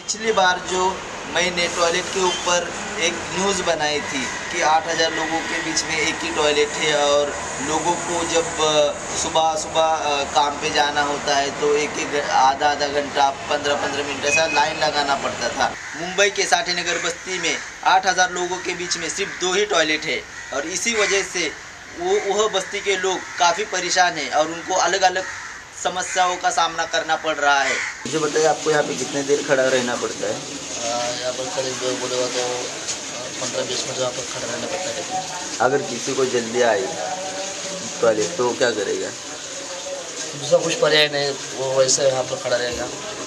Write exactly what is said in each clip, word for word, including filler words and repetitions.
पिछली बार जो मैंने टॉयलेट के ऊपर एक न्यूज़ बनाई थी कि आठ हज़ार लोगों के बीच में एक ही टॉयलेट है और लोगों को जब सुबह सुबह काम पे जाना होता है तो एक एक आधा आधा घंटा पंद्रह पंद्रह मिनट ऐसा लाइन लगाना पड़ता था। मुंबई के साठीनगर बस्ती में आठ हज़ार लोगों के बीच में सिर्फ दो ही टॉयलेट है और इसी वजह से वो वह बस्ती के लोग काफ़ी परेशान हैं और उनको अलग अलग समस्याओं का सामना करना पड़ रहा है। मुझे बताइए, आपको यहाँ पे कितने देर खड़ा रहना पड़ता है? यहाँ पर करीब बोलेगा तो पंद्रह बीस मिनट यहाँ पर खड़ा रहना पड़ता है। अगर किसी को जल्दी आई टॉयलेट तो वो क्या करेगा? दूसरा कुछ पर्याय नहीं, वो वैसे यहाँ पर खड़ा रहेगा।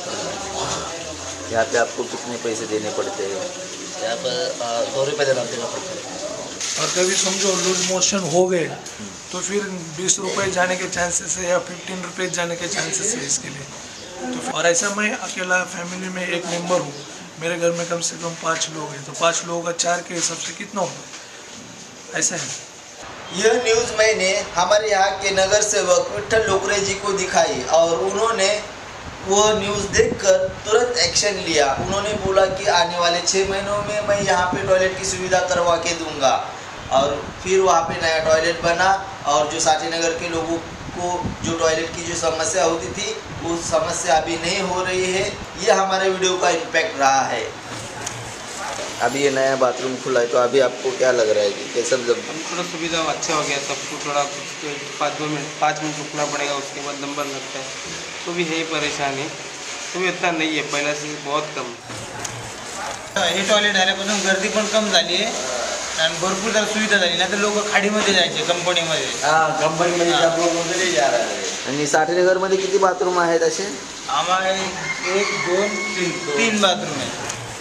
यहाँ पे आपको कितने पैसे देने पड़ते हैं? यहाँ पर दो रुपये देना देना पड़ता है। और कभी समझो लूज मोशन हो गए तो फिर बीस रुपये जाने के चांसेस है या फिफ्टीन रुपये जाने के चांसेस है इसके लिए। तो फिर और ऐसा मैं अकेला फैमिली में एक मेंबर हूँ, मेरे घर में कम से कम पाँच लोग हैं, तो पाँच लोगों का चार के हिसाब से कितना होगा, ऐसा है। यह न्यूज़ मैंने हमारे यहाँ के नगर सेवक विठल लोकरे जी को दिखाई और उन्होंने वह न्यूज़ देखकर तुरंत एक्शन लिया। उन्होंने बोला कि आने वाले छः महीनों में मैं यहाँ पे टॉयलेट की सुविधा करवा के दूंगा और फिर वहाँ पे नया टॉयलेट बना और जो साठीनगर के लोगों को जो टॉयलेट की जो समस्या होती थी वो समस्या अभी नहीं हो रही है। ये हमारे वीडियो का इम्पैक्ट रहा है। अभी ये नया बाथरूम खुला है तो अभी आपको क्या लग रहा है कि कैसा जब थोड़ा सुविधा अच्छा हो गया, सबको थोड़ा पाँच दो मिनट पाँच मिनट रुकना पड़ेगा, उसके बाद नंबर लगता है तो भी है परेशानी, तो भी इतना नहीं है, पहिला से बहुत कम। हे टॉयलेट आल्यापासून गर्दी पण कम झाली आहे आणि भरपूर जरा सुविधा झाली, नाही तर लोक खाडीमध्ये जायचे कंपनीमध्ये। हां, कंपनीमध्ये लोक वगैरे जा रहे हैं। आणि साठीनगरमध्ये किती बाथरूम आहेत असे? आम्हाला एक दोन तीन तीन बाथरूम है।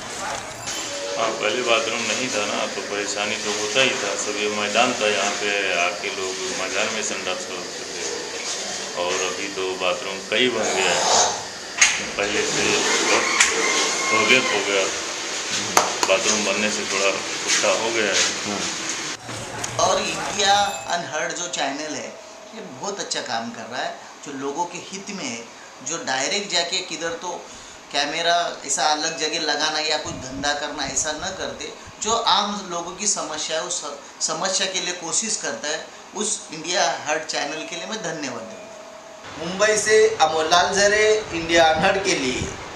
हाँ, पहले बाथरूम नहीं था ना तो परेशानी तो होता ही था। सब ये मैदान था, यहाँ पे आके लोग मैदान में संडास करते थे और अभी तो बाथरूम कई बन गया है। पहले से बहुत सहूलियत हो गया, बाथरूम बनने से थोड़ा सुविधा हो गया है। और इंडिया अनहर्ड जो चैनल है ये बहुत अच्छा काम कर रहा है, जो लोगों के हित में है, जो डायरेक्ट जाके किधर तो कैमरा ऐसा अलग जगह लगाना या कुछ धंधा करना ऐसा न करते, जो आम लोगों की समस्या है उस समस्या के लिए कोशिश करता है, उस इंडिया अनहर्ड चैनल के लिए मैं धन्यवाद दूँगा। मुंबई से अमोल लाल झरे, इंडिया अनहर्ड के लिए।